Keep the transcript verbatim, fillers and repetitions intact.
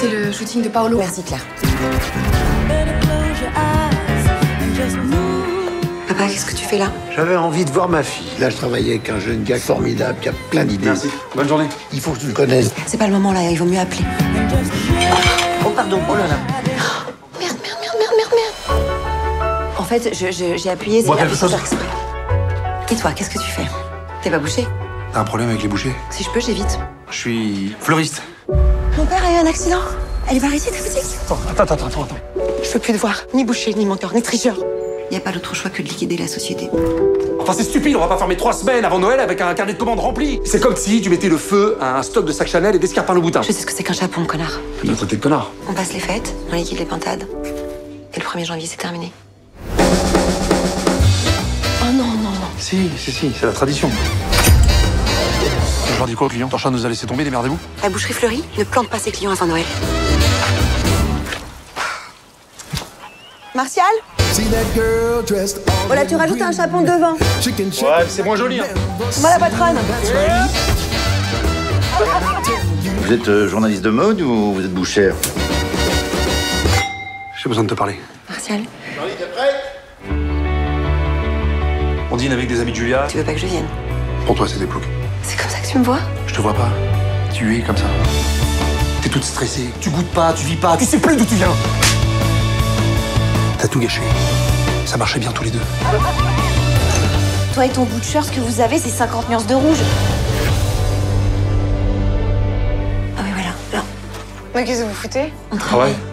C'est le shooting de Paolo. Merci Claire. Papa, qu'est-ce que tu fais là? J'avais envie de voir ma fille. Là, je travaillais avec un jeune gars formidable qui a plein d'idées. Merci. Bonne journée. Il faut que tu le connaisses. C'est pas le moment là, il vaut mieux appeler. Oh, pardon. Oh là là. Merde, merde, merde, merde, merde, merde. En fait, je- je- j'ai appuyé, c'est Bois appuyé quelque sans chose faire exprès. Et toi, qu'est-ce que tu fais? T'es pas bouché? T'as un problème avec les bouchers? Si je peux, j'évite. Je suis fleuriste. Mon père a eu un accident. Elle va arrêter ta boutique. Attends, attends, attends, attends. Je veux plus te voir, ni boucher, ni menteur, ni tricheur. Y a pas d'autre choix que de liquider la société. Enfin, c'est stupide, on va pas fermer trois semaines avant Noël avec un carnet de commandes rempli. C'est comme si tu mettais le feu à un stock de sacs Chanel et d'escarpins Louboutin. Je sais ce que c'est qu'un chapon, connard. Tu dois traiter de connard. On passe les fêtes, on liquide les pintades. Et le premier janvier, c'est terminé. Oh non, non, non. Si, si, si, c'est la tradition. Je leur dis quoi aux clients? Ton chat nous a laissé tomber, démerdez-vous. La boucherie fleurie ne plante pas ses clients avant Noël. Martial? Voilà, tu rajoutes un chapon devant. Ouais, c'est moins joli, hein. Moi la patronne. Vous êtes euh, journaliste de mode ou vous êtes bouchère? J'ai besoin de te parler. Martial, On dîne avec des amis de Julia. tu veux pas que je vienne? Pour toi, c'est des ploucs. C'est comme ça que tu me vois? Je te vois pas. Tu es comme ça. T'es toute stressée. Tu goûtes pas, tu vis pas, tu sais plus d'où tu viens. T'as tout gâché. Ça marchait bien tous les deux. Toi et ton butcher, ce que vous avez, c'est cinquante nuances de rouge. Ah oui, voilà, là. Mais qu'est-ce que vous foutez? On travaille. Ah ouais?